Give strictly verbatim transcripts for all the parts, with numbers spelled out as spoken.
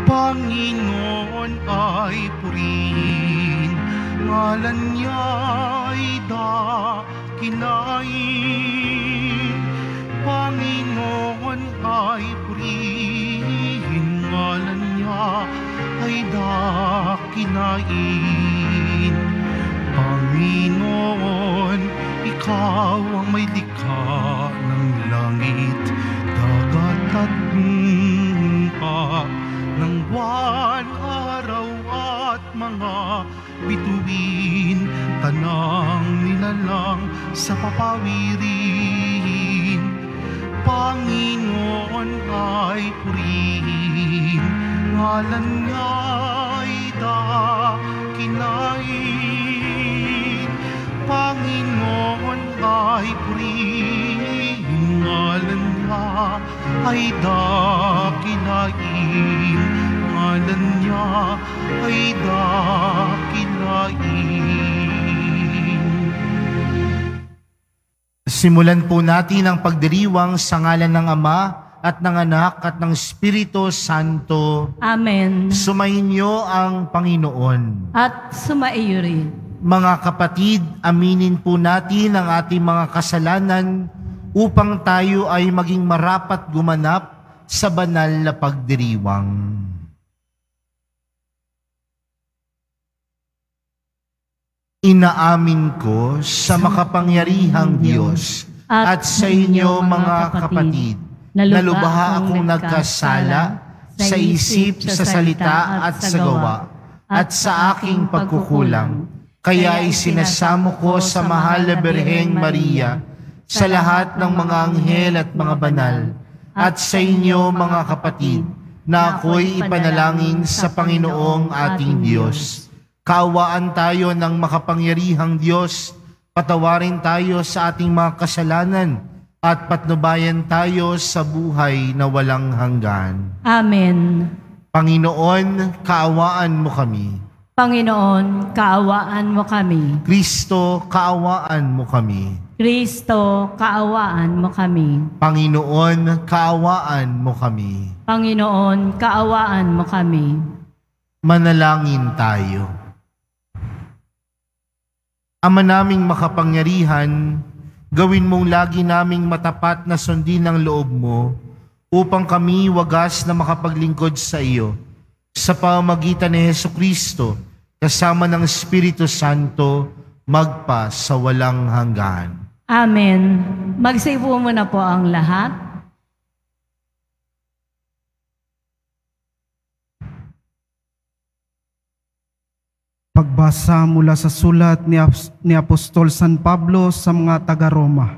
Panginoon ay purihin, ngalan niya'y dakinain. Panginoon ay purihin, ngalan niya ay dakinain. Panginoon, ikaw ang may likha ng langit, dagat at lupa, ng buwan, araw at mga bituin, tanang nilalang sa papawirin. Panginoon ay purihin, ngalan niya'y dakinain. Panginoon ay purihin, ngalan niya ay dakinain. Ngalan niya ay dakinain. Simulan po natin ang pagdiriwang sa ngalan ng Ama at ng Anak at ng Espiritu Santo. Amen. Sumainyo ang Panginoon. At sumaiyo rin. Mga kapatid, aminin po natin ang ating mga kasalanan upang tayo ay maging marapat gumanap sa banal na pagdiriwang. Inaamin ko sa makapangyarihang Diyos at sa inyo mga kapatid, na lubha akong nagkasala sa isip, sa salita at sa gawa, at sa aking pagkukulang. Kaya isinasamo ko sa mahal na Birheng Maria, sa lahat ng mga anghel at mga banal, at sa inyo mga kapatid, na ako'y ipanalangin sa Panginoong ating Diyos. Kaawaan tayo ng makapangyarihang Diyos, patawarin tayo sa ating mga kasalanan, at patnubayan tayo sa buhay na walang hanggan. Amen. Panginoon, kaawaan mo kami. Panginoon, kaawaan mo kami. Kristo, kaawaan mo kami. Kristo, kaawaan mo kami. Panginoon, kaawaan mo kami. Panginoon, kaawaan mo kami. Manalangin tayo. Ama naming makapangyarihan, gawin mong lagi naming matapat na sundin ang loob mo upang kami wagas na makapaglingkod sa iyo sa pamamagitan ni Hesukristo kasama ng Espiritu Santo magpa sa walang hanggan. Amen. Magsipo muna po ang lahat. Pagbasa mula sa sulat ni, ni Apostol San Pablo sa mga taga-Roma.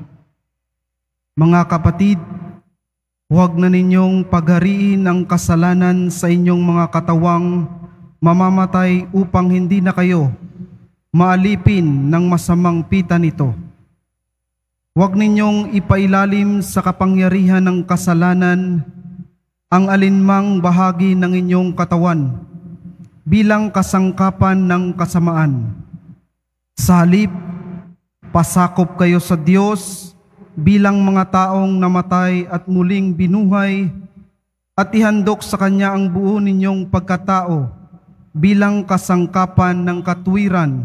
Mga kapatid, huwag na ninyong paghariin ang kasalanan sa inyong mga katawang mamamatay upang hindi na kayo maalipin ng masamang pita nito. Huwag ninyong ipailalim sa kapangyarihan ng kasalanan ang alinmang bahagi ng inyong katawan bilang kasangkapan ng kasamaan. Sa halip, pasakop kayo sa Diyos bilang mga taong namatay at muling binuhay, at ihandog sa Kanya ang buo ninyong pagkatao bilang kasangkapan ng katuwiran,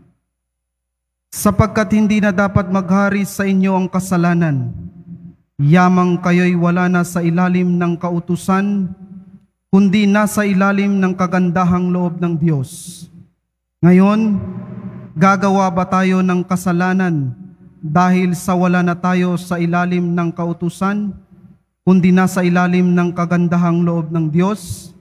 sapagkat hindi na dapat maghari sa inyo ang kasalanan. Yamang kayo'y wala na sa ilalim ng kautusan, kundi nasa ilalim ng kagandahang loob ng Diyos. Ngayon, gagawa ba tayo ng kasalanan dahil sa wala na tayo sa ilalim ng kautusan, kundi nasa ilalim ng kagandahang loob ng Diyos?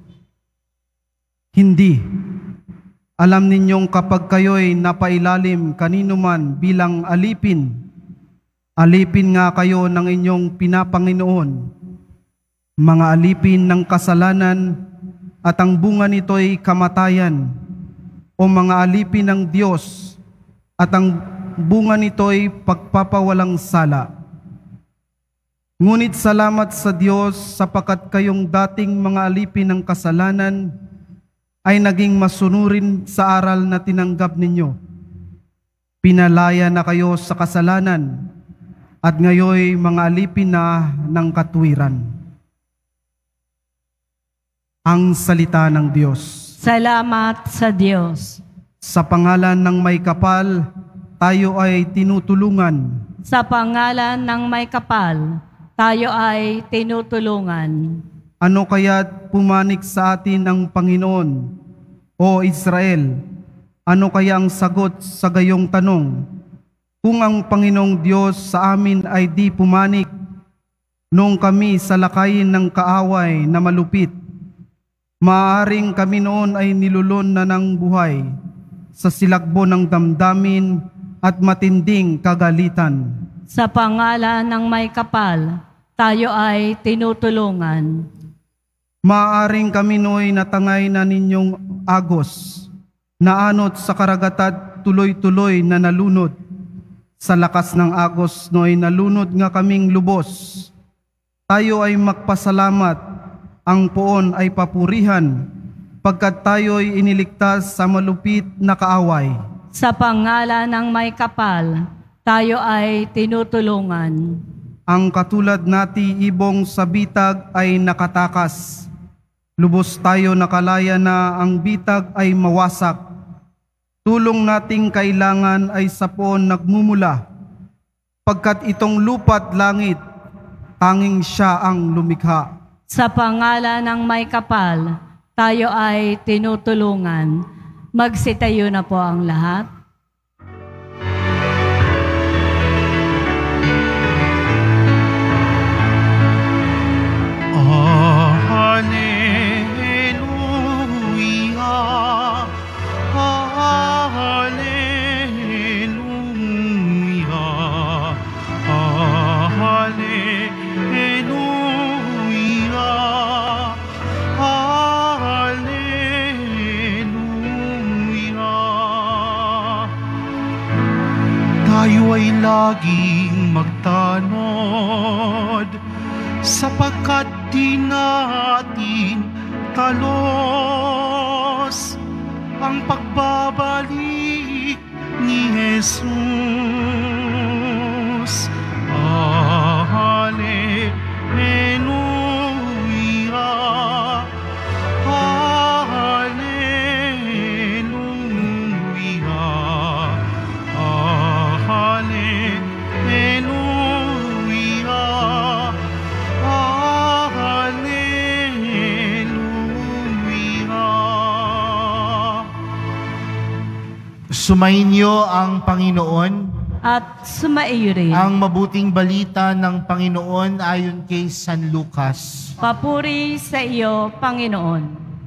Hindi. Alam ninyong kapag kayo'y napailalim kanino man bilang alipin, alipin nga kayo ng inyong pinapanginoon, mga alipin ng kasalanan, at ang bunga nito'y kamatayan, o mga alipin ng Diyos, at ang bunga nito'y pagpapawalang sala. Ngunit salamat sa Diyos sapagkat kayong dating mga alipin ng kasalanan ay naging masunurin sa aral na tinanggap ninyo. Pinalaya na kayo sa kasalanan at ngayoy mga alipin na ng katuwiran. Ang salita ng Diyos. Salamat sa Diyos. Sa pangalan ng may kapal, tayo ay tinutulungan. Sa pangalan ng may kapal, tayo ay tinutulungan. Ano kaya't pumanik sa atin ang Panginoon, o Israel? Ano kaya ang sagot sa gayong tanong? Kung ang Panginoong Diyos sa amin ay di pumanik, noong kami sa lakayin ng kaaway na malupit, maaaring kami noon ay nilulon na ng buhay sa silakbo ng damdamin at matinding kagalitan. Sa pangalan ng may kapal, tayo ay tinutulungan. Maaaring kami no'y natangay na ninyong agos, naanot sa karagatat tuloy-tuloy na nalunod. Sa lakas ng agos no'y nalunod nga kaming lubos. Tayo ay magpasalamat, ang poon ay papurihan, pagkat tayo'y iniligtas sa malupit na kaaway. Sa pangalan ng may kapal, tayo ay tinutulungan. Ang katulad nati ibong sa bitag ay nakatakas. Lubos tayo nakalaya na ang bitag ay mawasak. Tulong nating kailangan ay sa poon nagmumula, pagkat itong lupa't langit, tanging siya ang lumikha. Sa pangalan ng may kapal, tayo ay tinutulungan. Magsitayo na po ang lahat. Hallelujah, Hallelujah, Hallelujah, Hallelujah. Tayo ay laging magtanod, sapagkat di natin talos ang pagbabalik ni Jesus. Ah, Hallelujah, Hallelujah, ah, Hallelujah, ah, Hallelujah. Sumainyo ang Panginoon. At sumaiyo rin. Ang mabuting balita ng Panginoon ayon kay San Lucas. Papuri sa iyo, Panginoon.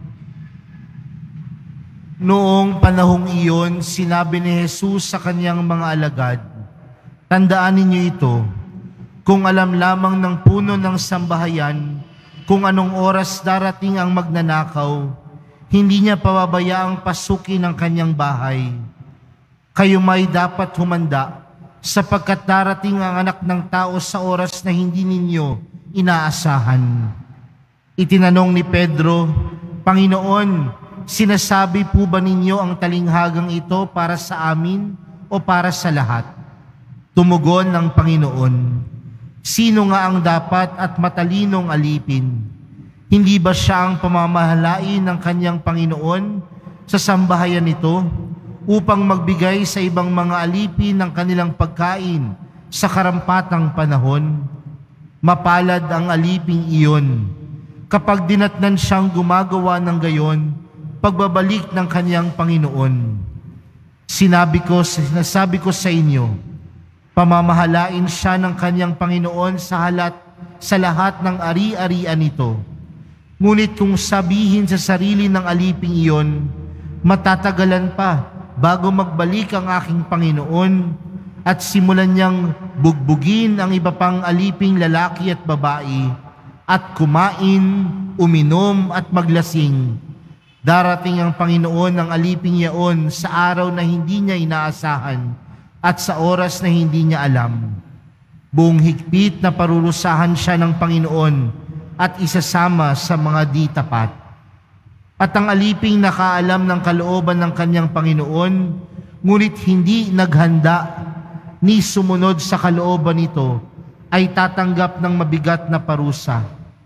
Noong panahong iyon, sinabi ni Jesus sa kanyang mga alagad, "Tandaan ninyo ito, kung alam lamang ng puno ng sambahayan kung anong oras darating ang magnanakaw, hindi niya pababayaang pasukin ang kanyang bahay. Kayo may dapat humanda, sapagkat darating ang Anak ng Tao sa oras na hindi ninyo inaasahan." Itinanong ni Pedro, "Panginoon, sinasabi po ba ninyo ang talinghagang ito para sa amin o para sa lahat?" Tumugon ng Panginoon, "Sino nga ang dapat at matalinong alipin? Hindi ba siya ang pamamahalain ng kanyang Panginoon sa sambahayan nito, upang magbigay sa ibang mga alipin ng kanilang pagkain sa karampatang panahon? Mapalad ang aliping iyon kapag dinatnan siyang gumagawa ng gayon pagbabalik ng kanyang Panginoon. Sinabi ko, sinasabi ko sa inyo, pamamahalain siya ng kanyang Panginoon sa halat sa lahat ng ari-arian nito. Ngunit kung sabihin sa sarili ng aliping iyon, matatagalan pa bago magbalik ang aking Panginoon, at simulan niyang bugbugin ang iba pang aliping lalaki at babae, at kumain, uminom at maglasing, darating ang Panginoon ng aliping yaon sa araw na hindi niya inaasahan at sa oras na hindi niya alam. Buong higpit na parurusahan siya ng Panginoon at isasama sa mga di tapat. At ang aliping nakaalam ng kalooban ng kanyang Panginoon, ngunit hindi naghanda ni sumunod sa kalooban nito, ay tatanggap ng mabigat na parusa.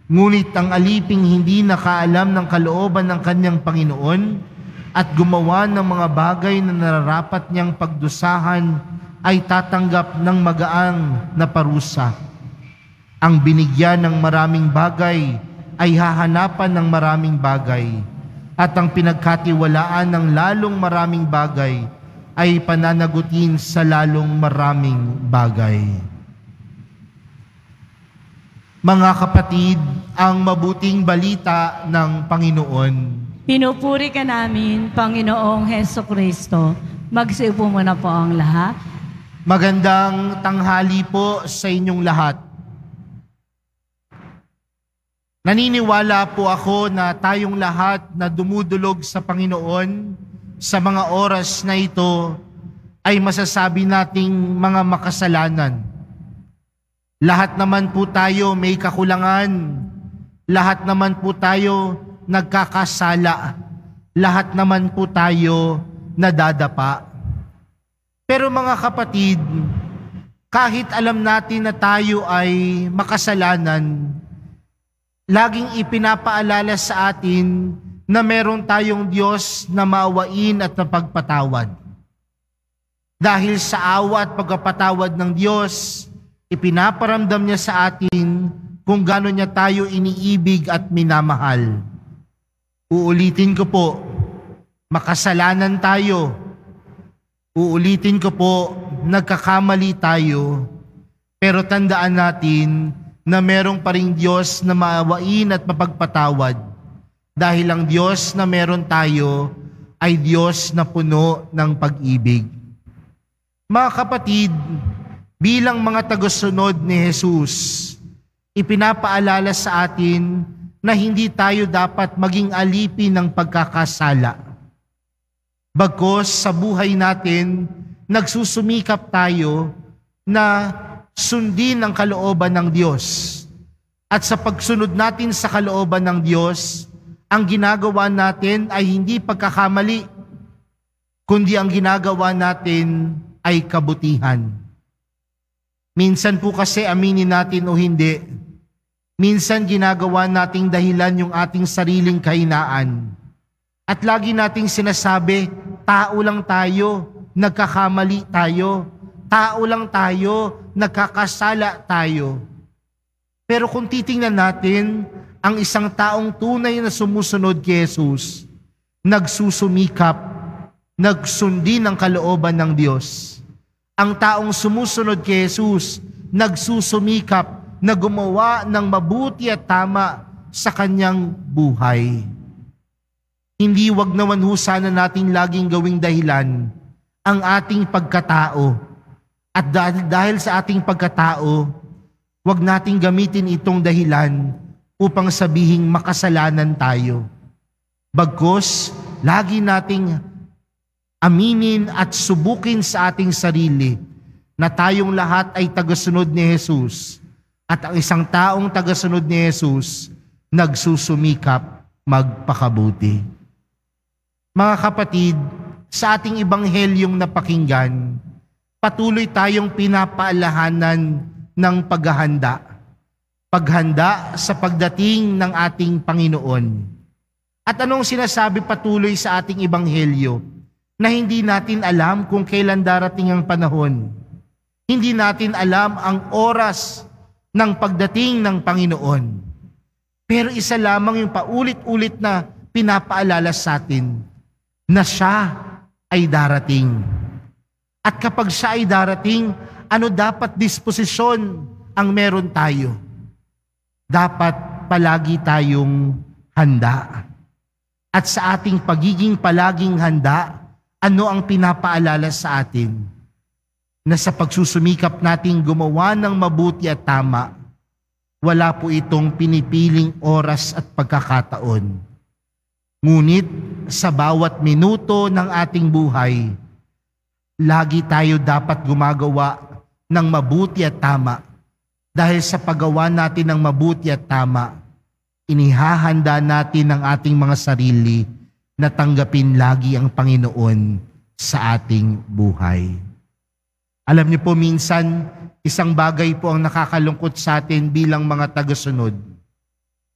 Ngunit ang aliping hindi nakaalam ng kalooban ng kanyang Panginoon at gumawa ng mga bagay na nararapat niyang pagdusahan ay tatanggap ng magaang na parusa. Ang binigyan ng maraming bagay ay hahanapan ng maraming bagay, at ang pinagkatiwalaan ng lalong maraming bagay ay pananagutin sa lalong maraming bagay. Mga kapatid, ang mabuting balita ng Panginoon. Pinupuri ka namin, Panginoong Hesukristo. Magsiupo muna po ang lahat. Magandang tanghali po sa inyong lahat. Naniniwala po ako na tayong lahat na dumudulog sa Panginoon sa mga oras na ito ay masasabi nating mga makasalanan. Lahat naman po tayo may kakulangan. Lahat naman po tayo nagkakasala. Lahat naman po tayo nadadapa. Pero mga kapatid, kahit alam natin na tayo ay makasalanan, laging ipinapaalala sa atin na meron tayong Diyos na maawain at napagpatawad. Dahil sa awa at pagpapatawad ng Diyos, ipinaparamdam niya sa atin kung gaano niya tayo iniibig at minamahal. Uulitin ko po, makasalanan tayo. Uulitin ko po, nagkakamali tayo. Pero tandaan natin na merong pa ring Diyos na maawain at mapagpatawad. Dahil ang Diyos na meron tayo ay Diyos na puno ng pag-ibig. Mga kapatid, bilang mga tagasunod ni Jesus, ipinapaalala sa atin na hindi tayo dapat maging alipin ng pagkakasala. Bagkus sa buhay natin, nagsusumikap tayo na sundin ang kalooban ng Diyos. At sa pagsunod natin sa kalooban ng Diyos, ang ginagawa natin ay hindi pagkakamali, kundi ang ginagawa natin ay kabutihan. Minsan po kasi aminin natin o hindi, minsan ginagawa nating dahilan yung ating sariling kahinaan. At lagi nating sinasabi, tao lang tayo, nagkakamali tayo, tao lang tayo, nagkakasala tayo. Pero kung titingnan natin, ang isang taong tunay na sumusunod kay Jesus, nagsusumikap, nagsundin ang kalooban ng Diyos. Ang taong sumusunod kay Jesus, nagsusumikap na gumawa ng mabuti at tama sa kanyang buhay. Hindi wag naman ho sana natin laging gawing dahilan ang ating pagkatao. At dahil, dahil sa ating pagkatao, wag nating gamitin itong dahilan upang sabihing makasalanan tayo. Bagkus, lagi nating aminin at subukin sa ating sarili na tayong lahat ay tagasunod ni Jesus. At ang isang taong tagasunod ni Jesus, nagsusumikap magpakabuti. Mga kapatid, sa ating ibanghelyong napakinggan, patuloy tayong pinapaalahanan ng paghahanda. Paghanda sa pagdating ng ating Panginoon. At anong sinasabi patuloy sa ating ibanghelyo? Na hindi natin alam kung kailan darating ang panahon. Hindi natin alam ang oras ng pagdating ng Panginoon. Pero isa lamang yung paulit-ulit na pinapaalala sa atin, na siya ay darating. At kapag siya ay darating, ano dapat disposisyon ang meron tayo? Dapat palagi tayong handa. At sa ating pagiging palaging handa, ano ang pinapaalala sa atin? Na sa pagsusumikap nating gumawa ng mabuti at tama, wala po itong pinipiling oras at pagkakataon. Ngunit sa bawat minuto ng ating buhay, lagi tayo dapat gumagawa ng mabuti at tama. Dahil sa paggawa natin ng mabuti at tama, inihahanda natin ang ating mga sarili na tanggapin lagi ang Panginoon sa ating buhay. Alam niyo po, minsan, isang bagay po ang nakakalungkot sa atin bilang mga tagasunod.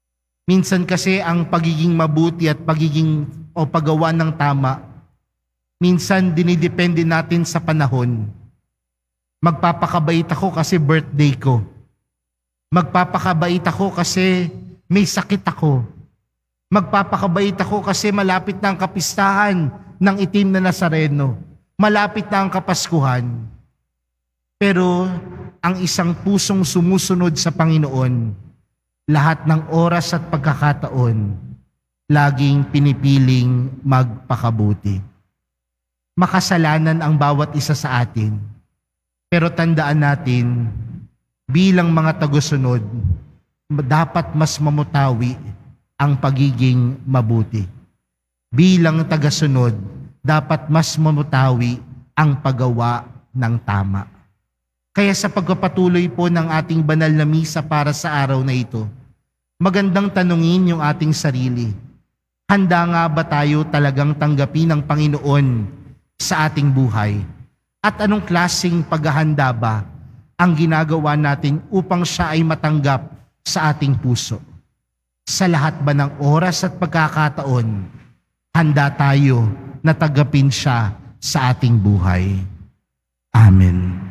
Minsan kasi ang pagiging mabuti at pagiging o paggawa ng tama, minsan dinidepende natin sa panahon. Magpapakabait ako kasi birthday ko. Magpapakabait ako kasi may sakit ako. Magpapakabait ako kasi malapit na ang kapistahan ng itim na Nazareno. Malapit na ang Kapaskuhan. Pero ang isang pusong sumusunod sa Panginoon, lahat ng oras at pagkakataon, laging pinipiling magpakabuti. Makasalanan ang bawat isa sa atin. Pero tandaan natin, bilang mga tagusunod, dapat mas mamutawi ang pagiging mabuti. Bilang tagasunod, dapat mas mamutawi ang paggawa ng tama. Kaya sa pagpapatuloy po ng ating banal na misa para sa araw na ito, magandang tanungin yung ating sarili. Handa nga ba tayo talagang tanggapin ng Panginoon sa ating buhay? At anong klaseng paghahanda ba ang ginagawa natin upang siya ay matanggap sa ating puso? Sa lahat ba ng oras at pagkakataon, handa tayo na tanggapin siya sa ating buhay? Amen.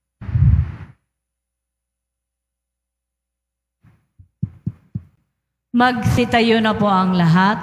Magsitayo na po ang lahat.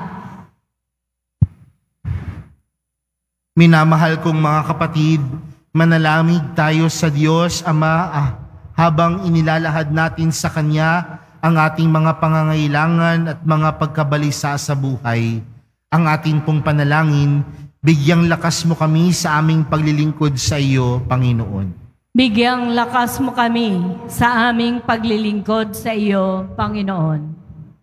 Minamahal kong mga kapatid, manalamig tayo sa Diyos Ama ah, habang inilalahad natin sa Kanya ang ating mga pangangailangan at mga pagkabalisa sa buhay. Ang ating pong panalangin, bigyang lakas mo kami sa aming paglilingkod sa iyo, Panginoon. Bigyang lakas mo kami sa aming paglilingkod sa iyo, Panginoon.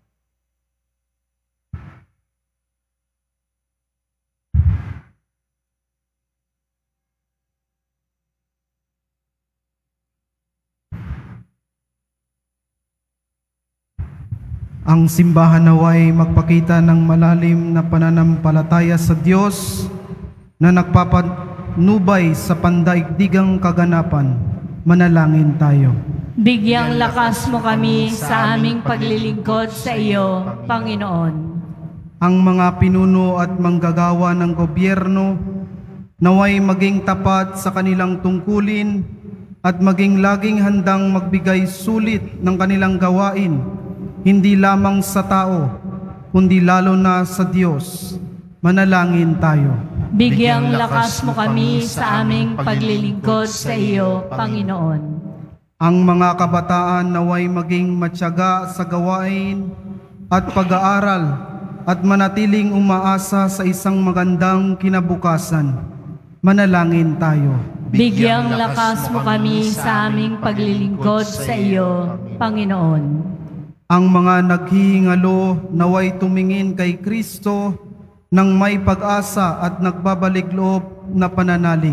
Ang simbahan naway magpakita ng malalim na pananampalataya sa Diyos na nagpapanubay sa pandaigdigang kaganapan. Manalangin tayo. Bigyang lakas mo kami sa aming paglilingkod sa iyo, Panginoon. Ang mga pinuno at manggagawa ng gobyerno naway maging tapat sa kanilang tungkulin at maging laging handang magbigay sulit ng kanilang gawain, hindi lamang sa tao, kundi lalo na sa Diyos. Manalangin tayo. Bigyang lakas mo kami sa aming paglilingkod sa iyo, Panginoon. Ang mga kabataan naway maging matyaga sa gawain at pag-aaral at manatiling umaasa sa isang magandang kinabukasan. Manalangin tayo. Bigyang lakas mo kami sa aming paglilingkod sa iyo, Panginoon. Ang mga naghihingalo naway tumingin kay Kristo ng may pag-asa at nagbabalik loob na pananalig.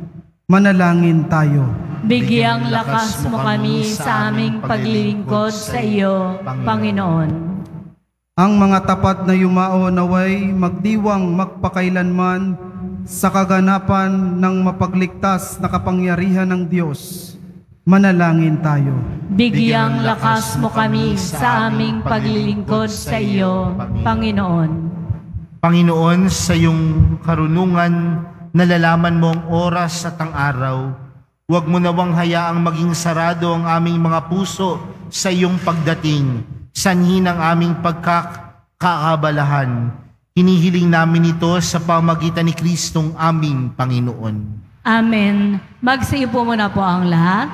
Manalangin tayo. Bigyang lakas mo kami sa aming paglilingkod sa iyo, Panginoon. Ang mga tapat na yumao naway magdiwang magpakailanman sa kaganapan ng mapagligtas na kapangyarihan ng Diyos. Manalangin tayo. Bigyang lakas mo kami sa aming paglilingkod sa iyo, Panginoon. Panginoon, sa iyong karunungan, nalalaman mo ang oras at ang araw. Huwag mo nawang hayaang maging sarado ang aming mga puso sa iyong pagdating, sanhi ng aming pagkakabalahan. Hinihiling namin ito sa pamagitan ni Kristong aming Panginoon. Amen. Magsiupo muna po ang lahat.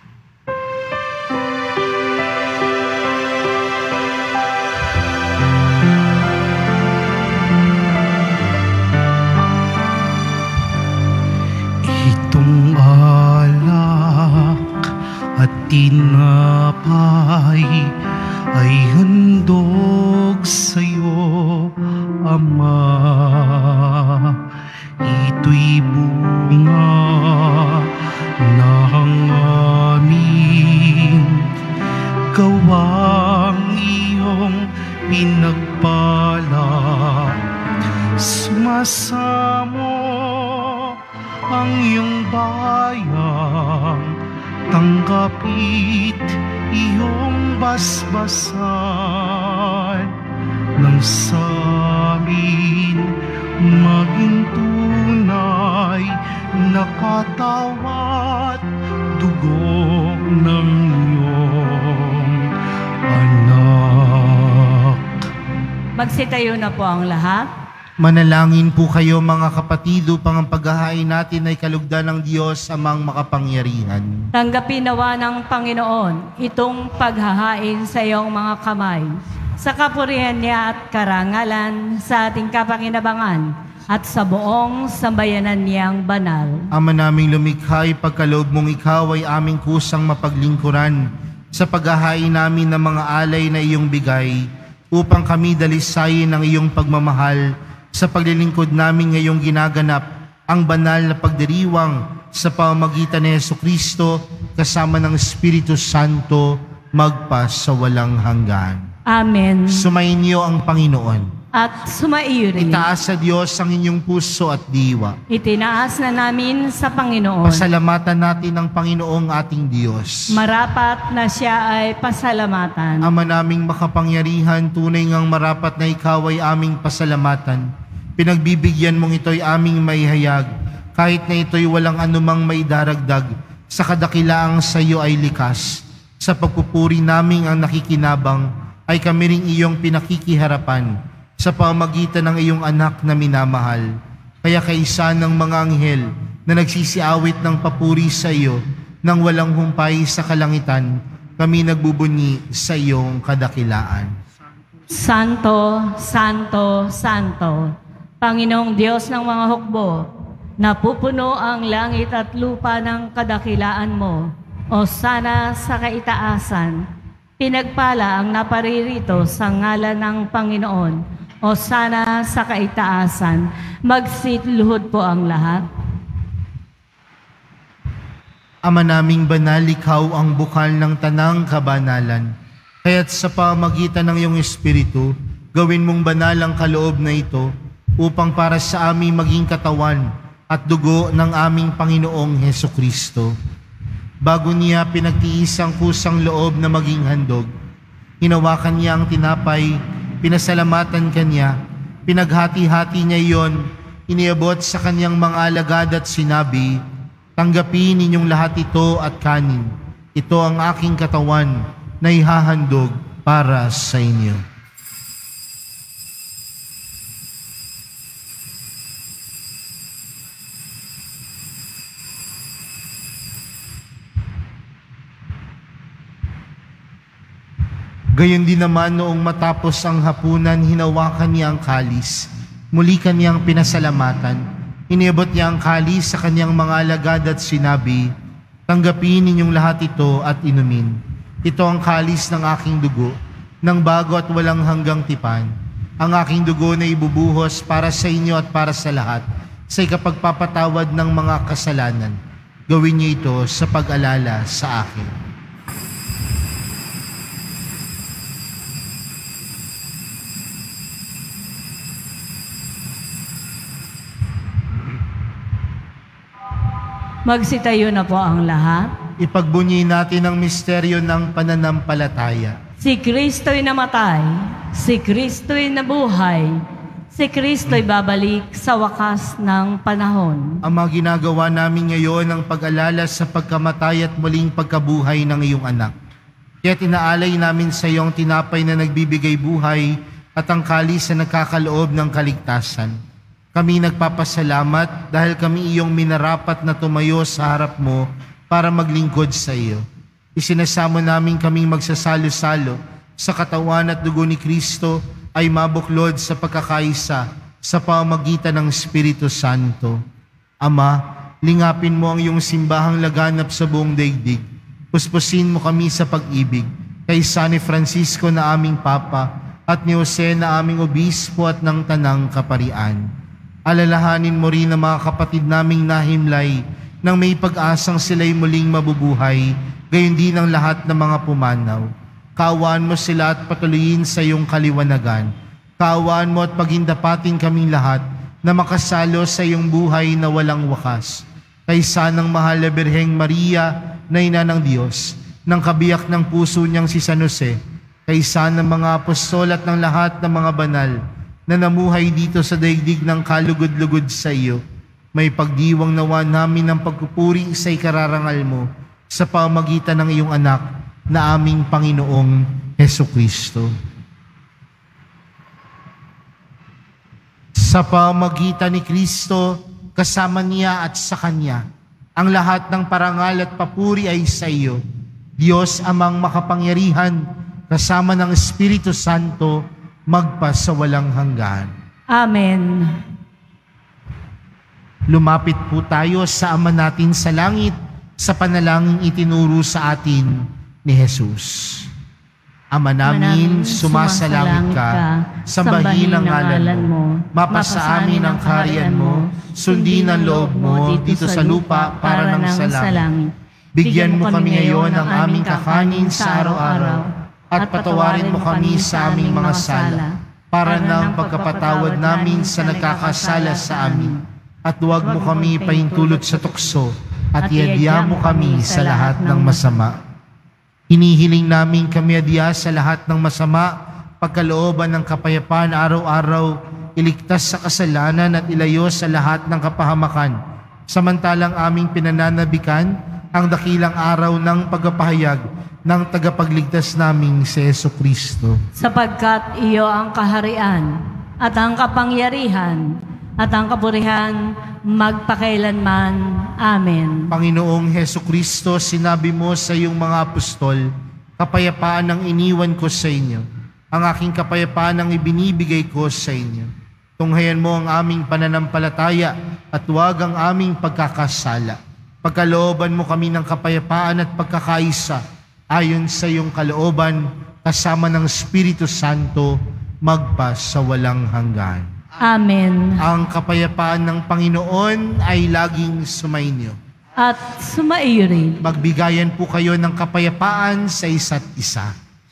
Itong alak at tinapay ay handog sa'yo, Ama. Ito'y bunga ng aming gawang iyong pinagpala. Sumasamo ang iyong bayang, tanggapit iyong basbasan. nang sa amin maging tunay na katawat dugo ng iyong anak. Magsitayo na po ang lahat. Manalangin po kayo mga kapatid upang ang paghahain natin ay kalugdan ng Diyos amang makapangyarihan. Tanggapin nawa ng Panginoon itong paghahain sa iyong mga kamay, sa kapurihan niya at karangalan, sa ating kapakinabangan at sa buong sambayanan niyang banal. Ama naming lumikha, ipagkaloob mong ikaw ay aming kusang mapaglingkuran sa paghahain namin ng mga alay na iyong bigay, upang kami dalisayin ng iyong pagmamahal sa paglilingkod namin ngayong ginaganap ang banal na pagdiriwang sa pamamagitan ni Jesucristo kasama ng Espiritu Santo magpa sa walang hanggan. Amen. Sumainyo ang Panginoon. At sumaiyo rin. Itaas sa Diyos ang inyong puso at diwa. Itinaas na namin sa Panginoon. Pasalamatan natin ang Panginoong ating Diyos. Marapat na siya ay pasalamatan. Ama naming makapangyarihan, tunay ngang marapat na ikaw ay aming pasalamatan. Pinagbibigyan mong ito'y aming maihayag, kahit na ito'y walang anumang maidaragdag, sa kadakilaang sa iyo ay likas. Sa pagpupuri naming ang nakikinabang, ay kami ring iyong pinakikiharapan, sa pamagitan ng iyong anak na minamahal. Kaya kaisa ng mga anghel na nagsisiawit ng papuri sa iyo nang walang humpay sa kalangitan, kami nagbubunyi sa iyong kadakilaan. Santo, Santo, Santo, Panginoong Diyos ng mga hukbo, napupuno ang langit at lupa ng kadakilaan mo, o sana sa kaitaasan. Pinagpala ang naparirito sa ngalan ng Panginoon, o sana sa kaitaasan. Magsitluhod po ang lahat. Ama naming banal, ikaw ang bukal ng tanang kabanalan. Kaya't sa pamagitan ng iyong Espiritu, gawin mong banal ang kaloob na ito, upang para sa aming maging katawan at dugo ng aming Panginoong Hesukristo. Bago niya pinagtiis ang kusang loob na maging handog, hinawakan niya ang tinapay, pinasalamatan kanya, pinaghati-hati niya iyon, iniabot sa kanyang mga alagad at sinabi, "Tanggapin ninyong lahat ito at kanin. Ito ang aking katawan na ihahandog para sa inyo." Gayon din naman noong matapos ang hapunan, hinawakan niya ang kalis. Muli kanyang pinasalamatan. Iniabot niya ang kalis sa kanyang mga alagad at sinabi, "Tanggapin ninyong lahat ito at inumin. Ito ang kalis ng aking dugo, ng bago at walang hanggang tipan. Ang aking dugo na ibubuhos para sa inyo at para sa lahat, sa ikapagpapatawad ng mga kasalanan. Gawin niyo ito sa pag-alala sa akin." Magsitayo na po ang lahat. Ipagbunyi natin ang misteryo ng pananampalataya. Si Kristo'y namatay, si Kristo'y nabuhay, si Kristo'y babalik sa wakas ng panahon. Ang mga ginagawa namin ngayon ang pag-alala sa pagkamatay at muling pagkabuhay ng iyong anak. Kaya tinaalay namin sa iyong tinapay na nagbibigay buhay at ang kalis na nagkakaloob ng kaligtasan. Kami nagpapasalamat dahil kami iyong minarapat na tumayo sa harap mo para maglingkod sa iyo. Isinasamo namin kaming magsasalo-salo sa katawan at dugo ni Kristo ay mabuklod sa pagkakaisa sa pamamagitan ng Espiritu Santo. Ama, lingapin mo ang iyong simbahang laganap sa buong daigdig. Puspusin mo kami sa pag-ibig kay San Francisco na aming Papa at ni Jose na aming Obispo at ng Tanang Kaparian. Alalahanin mo rin ang mga kapatid naming nahimlay nang may pag-asang sila'y muling mabubuhay, gayon din ang lahat ng mga pumanaw. Kaawaan mo sila at patuloyin sa iyong kaliwanagan. Kaawaan mo at pagindapatin kaming lahat na makasalo sa iyong buhay na walang wakas. Kaysa ng mahal na Birheng Maria na ina ng Diyos, ng kabiyak ng puso niyang si San Jose, kaisa ng mga apostol at ng lahat ng mga banal na namuhay dito sa daigdig ng kalugod-lugod sa iyo, may pagdiwang nawa namin ng pagpupuri sa ikararangal mo sa pamagitan ng iyong anak na aming Panginoong Hesukristo. Sa pamagitan ni Kristo, kasama niya at sa Kanya, ang lahat ng parangal at papuri ay sa iyo, Diyos amang makapangyarihan, kasama ng Espiritu Santo, magpa sa walang hanggan. Amen. Lumapit po tayo sa Ama natin sa langit sa panalangin itinuro sa atin ni Jesus. Ama namin, sumasalangit ka, sambahin ang ngalan mo, mapasa amin ang kaharian mo, sundin ang loob mo dito sa lupa para ng sa langit. Bigyan mo kami ngayon ng aming kakanin sa araw-araw, at patawarin mo kami sa aming mga sala, para ng pagkapatawad namin sa nagkakasala sa amin. At huwag mo kami paintulot sa tukso, at iadya mo kami sa lahat ng masama. Hinihiling namin kami adya sa lahat ng masama, pagkalooban ng kapayapaan araw-araw, iligtas sa kasalanan at ilayo sa lahat ng kapahamakan. Samantalang aming pinananabikan ang dakilang araw ng pagpapahayag ng tagapagligtas naming si Jesucristo. Sapagkat iyo ang kaharian at ang kapangyarihan at ang kapurihan magpakailanman. Amen. Panginoong Hesukristo, sinabi mo sa iyong mga apostol, kapayapaan ang iniwan ko sa inyo. Ang aking kapayapaan ang ibinibigay ko sa inyo. Tunghayan mo ang aming pananampalataya at huwag ang aming pagkakasala. Pagkalooban mo kami ng kapayapaan at pagkakaisa ayon sa iyong kalooban kasama ng Espiritu Santo magpa sa walang hanggan. Amen. Ang kapayapaan ng Panginoon ay laging sumainyo. At sumaiyo rin. Magbigayan po kayo ng kapayapaan sa isa't isa.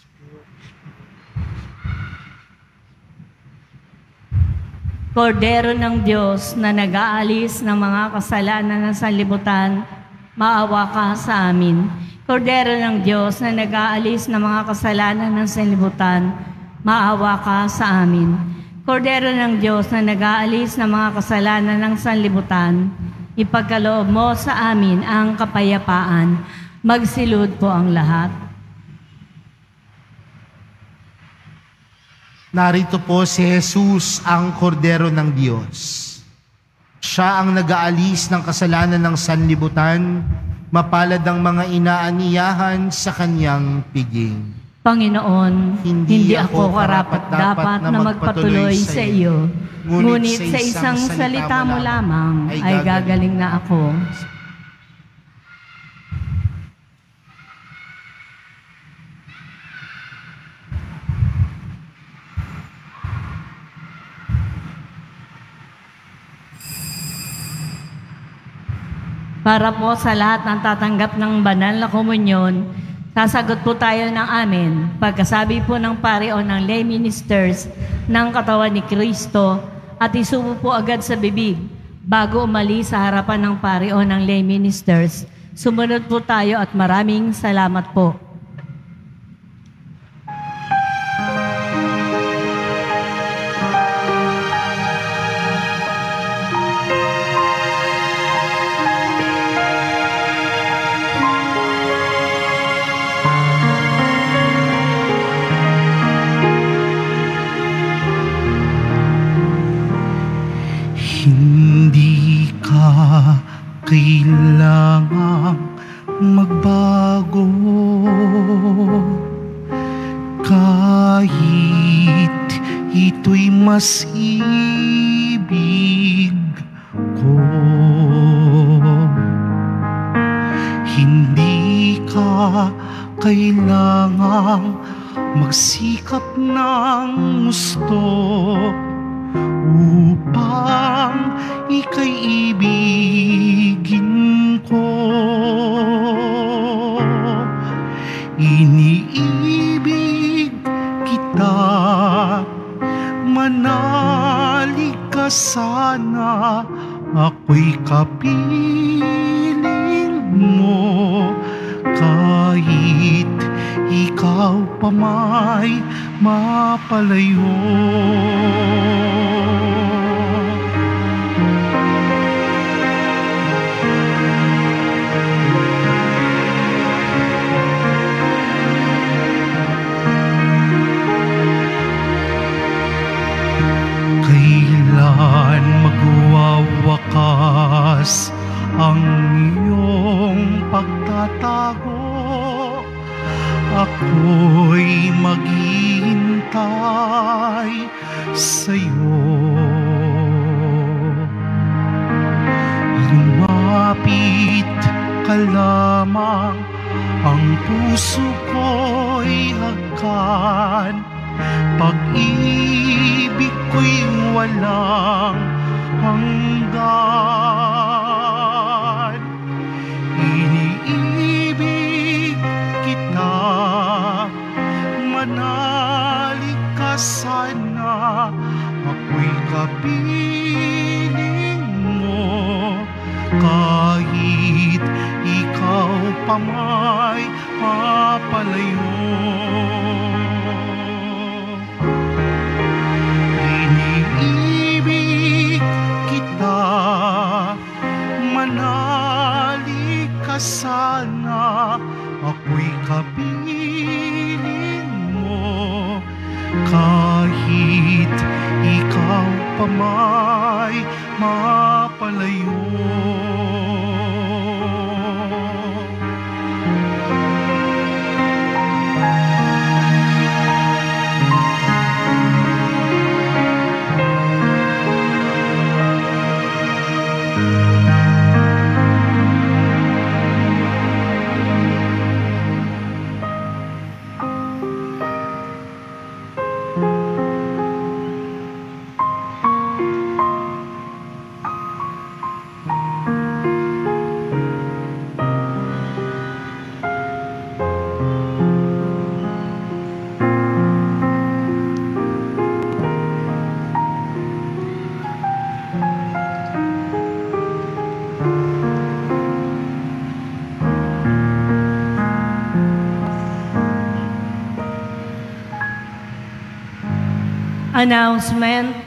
Kordero ng Diyos na nag-aalis ng mga kasalanan ng sanlibutan, maawa ka sa amin. Kordero ng Diyos na nag-aalis ng mga kasalanan ng sanlibutan, maawa ka sa amin. Kordero ng Diyos na nag-aalis ng mga kasalanan ng sanlibutan, ipagkaloob mo sa amin ang kapayapaan. Magsilud po ang lahat. Narito po si Jesus, ang Kordero ng Diyos. Siya ang nag-aalis ng kasalanan ng sanlibutan, mapalad ang mga inaaniyahan sa kanyang piging. Panginoon, hindi, hindi ako karapat-dapat na magpatuloy sa iyo, ngunit sa isang salita mo lamang ay gagaling na ako. Para po sa lahat ng tatanggap ng banal na komunyon, sasagot po tayo ng amen. Pagkasabi po ng pari o ng lay ministers ng katawan ni Kristo at isubo po agad sa bibig bago umalis sa harapan ng pari o ng lay ministers. Sumunod po tayo at maraming salamat po. Hindi ka kailangang magbago kahit ito'y mas ibig ko. Hindi ka kailangang magsikap ng gusto upang ika'y ibigin ko. Iniibig kita, manalig ka sana, ako'y kapiling mo kahit ikaw pa may mapalayo. Kailan magwawakas ang iyong pagtatago? Ako'y maghihintay sa'yo. Lumapit ka lamang, ang puso ko'y hagkan. Pag-ibig ko'y walang hanggan. Iniibig kita, manalig ka sana. Ako'y kapiling mo, kahit ikaw pa may mapalayo. Iniibig kita, manalig ka sana. Ako'y kapiling mo, kahit ikaw pa may mapalayo. Announcement.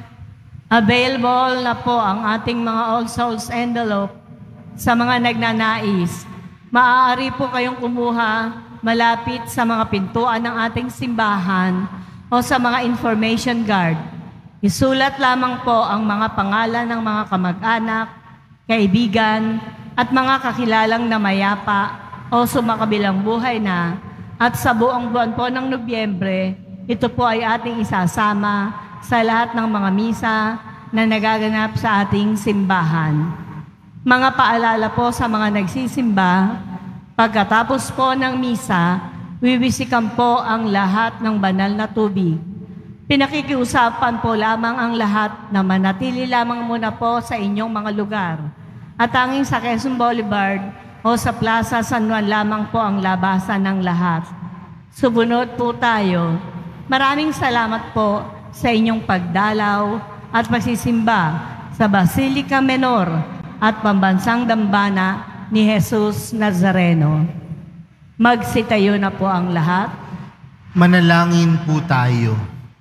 Available na po ang ating mga All Souls envelope sa mga nagnanais. Maaari po kayong kumuha malapit sa mga pintuan ng ating simbahan o sa mga information guard. Isulat lamang po ang mga pangalan ng mga kamag-anak, kaibigan, at mga kakilalang na mayapa o sumakabilang buhay na, at sa buong buwan po ng Nobyembre, ito po ay ating isasama sa lahat ng mga misa na nagaganap sa ating simbahan. Mga paalala po sa mga nagsisimba, pagkatapos po ng misa, wiwisikan po ang lahat ng banal na tubig. Pinakikiusapan po lamang ang lahat na manatili lamang muna po sa inyong mga lugar. At tanging sa Quezon Boulevard o sa Plaza San Juan lamang po ang labasan ng lahat. Subunod po tayo. Maraming salamat po sa inyong pagdalaw at pagsisimba sa Basilica Menor at Pambansang Dambana ni Jesus Nazareno. Magsitayo na po ang lahat. Manalangin po tayo.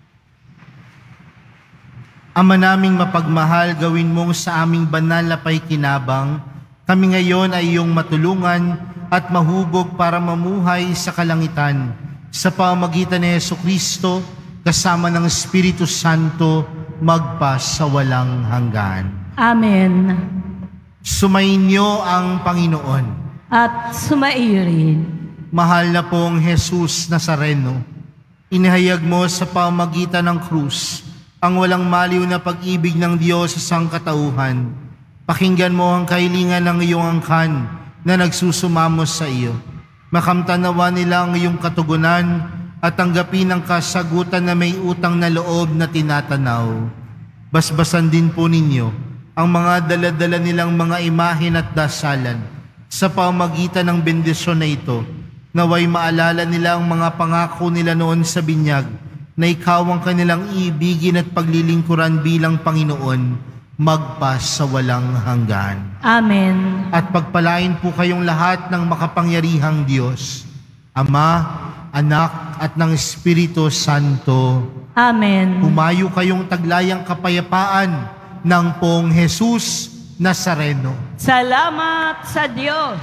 Ama naming mapagmahal, gawin mong sa aming banal na paikinabang, kami ngayon ay iyong matulungan at mahubog para mamuhay sa kalangitan sa pamamagitan ni Jesucristo kasama ng Espiritu Santo magpa sa walang hanggan. Amen. Sumainyo ang Panginoon. At sumaiyo rin. Mahal na pong Jesus Nazareno, inihayag mo sa pamamagitan ng krus ang walang maliw na pag-ibig ng Diyos sa sangkatauhan. Pakinggan mo ang kahilingan ng iyong angkan na nagsusumamo sa iyo. Makamtanawa nila ang iyong katugunan at tanggapin ang kasagutan na may utang na loob na tinatanaw. Basbasan din po ninyo ang mga dala-dala nilang mga imahen at dasalan sa pamamagitan ng bendisyon na ito, naway maalala nila ang mga pangako nila noon sa binyag na ikaw ang kanilang ibigin at paglilingkuran bilang Panginoon magpa sa walang hanggan. Amen. At pagpalain po kayong lahat ng makapangyarihang Diyos, Ama, Anak at ng Espiritu Santo. Amen. Humayo kayong taglayang kapayapaan ng Poong Jesus Nazareno. Salamat sa Diyos.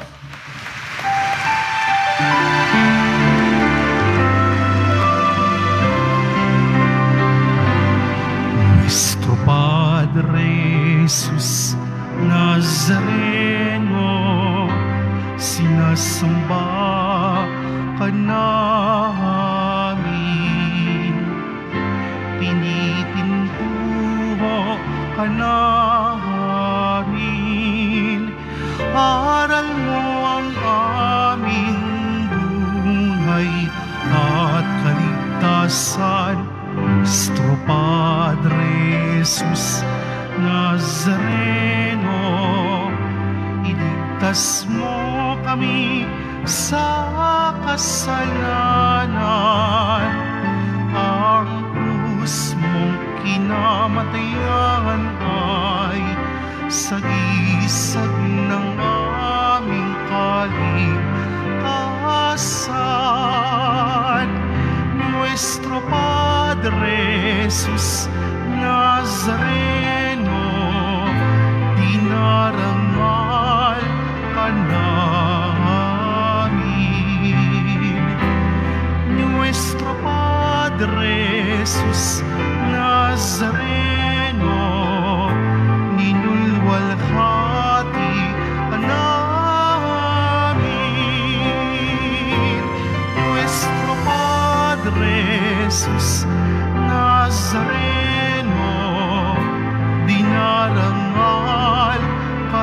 Nuestro Padre Jesus Nazareno, sinasamba ka namin, pinipintuho ka namin, aral mo ang aming buhay at kaligtasan. Nuestro Padre Jesus Nazareno, iligtas mo kami sa kasalanan. Ang krus mong kinamatayan ay sagisag ng aming kaligtasan. Nuestro Padre Jesus Nazareno, dinarangal ka namin. Nuestro Padre Jesus Nazareno, ninulwalhati ka namin. Nuestro Padre Jesus Nazareno, dinarangal ka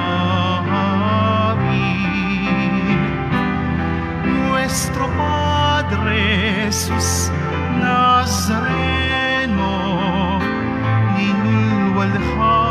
namin. Nuestro Padre Jesus Nazareno, ninulwalhati